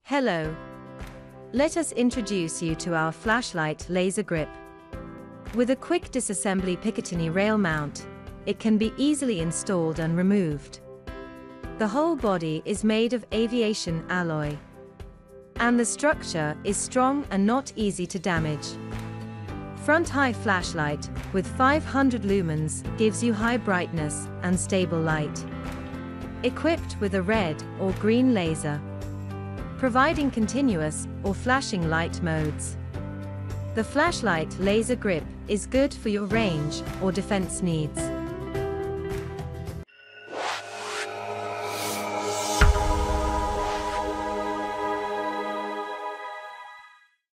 Hello. Let us introduce you to our flashlight laser grip. With a quick disassembly Picatinny rail mount, it can be easily installed and removed. The whole body is made of aviation alloy, and the structure is strong and not easy to damage. Front high flashlight with 500 lumens gives you high brightness and stable light. Equipped with a red or green laser, providing continuous or flashing light modes. The flashlight laser grip is good for your range or defense needs.